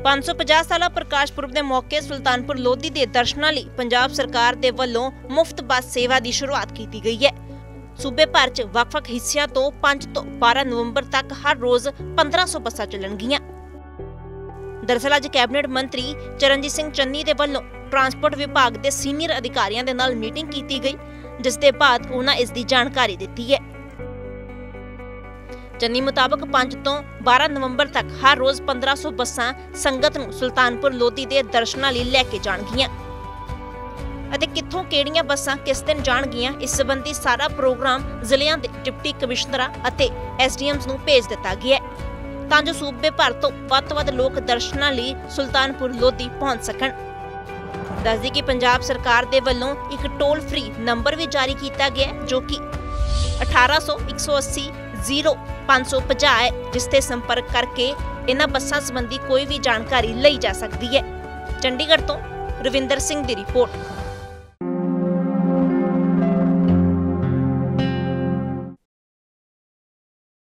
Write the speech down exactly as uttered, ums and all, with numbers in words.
पाँच सौ पचास साला प्रकाश पुरब के मौके सुल्तानपुर लोधी के दर्शनों लई पंजाब सरकार के वल्लों मुफ्त बस सेवा की शुरुआत की गई है। सूबे भर च वख-वख हिस्सियां तो पांच तो बारह नवंबर तक हर रोज पंद्रह सौ बसां चलणगियां। दरअसल अज कैबिनेट मंत्री चरणजीत सिंह चन्नी के वल्लों ट्रांसपोर्ट विभाग के सीनियर अधिकारियों के नाल मीटिंग की गई, जिसके बाद उन्होंने इसकी जानकारी दी है। चन्नी मुताबक पांच तो बारह नवंबर तक हर रोज पंद्रह सौ बसां संगत नूं सुल्तानपुर लोधी के दर्शनां लई लैके जाणगियां ਅਤੇ ਕਿੱਥੋਂ ਕਿਹੜੀਆਂ ਬੱਸਾਂ ਕਿਸ ਦਿਨ ਜਾਣਗੀਆਂ, ਇਸ ਸੰਬੰਧੀ ਸਾਰਾ ਪ੍ਰੋਗਰਾਮ ਜ਼ਿਲ੍ਹਿਆਂ ਦੇ ਡਿਪਟੀ ਕਮਿਸ਼ਨਰਾਂ ਅਤੇ ਐਸਡੀਐਮਸ ਨੂੰ ਭੇਜ ਦਿੱਤਾ ਗਿਆ ਹੈ ਤਾਂ ਜੋ ਸੂਬੇ ਭਰ ਤੋਂ ਵੱਧ ਤੋਂ ਵੱਧ ਲੋਕ ਦਰਸ਼ਨਾਂ ਲਈ ਸੁਲਤਾਨਪੁਰ ਲੋਧੀ ਪਹੁੰਚ ਸਕਣ। ਦੱਸਦੀ ਕਿ ਪੰਜਾਬ ਸਰਕਾਰ ਦੇ ਵੱਲੋਂ ਇੱਕ ਟੋਲ ਫ੍ਰੀ ਨੰਬਰ ਵੀ ਜਾਰੀ ਕੀਤਾ ਗਿਆ ਹੈ ਜੋ ਕਿ अठारह सौ एक सौ अस्सी जीरो पाँच सौ पचास है, जिससे संपर्क करके इन्हां बसां संबंधी कोई भी जानकारी लई जा सकती है। चंडीगढ़ तो रविंदर सिंह की रिपोर्ट।